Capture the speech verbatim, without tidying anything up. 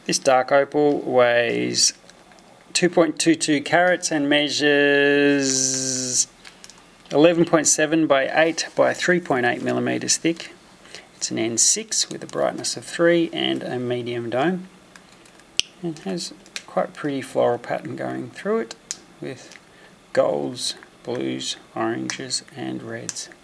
This dark opal weighs two point two two carats and measures eleven point seven by eight by three point eight millimeters thick. It's an N six with a brightness of three and a medium dome. It has quite a pretty floral pattern going through it with golds, blues, oranges and reds.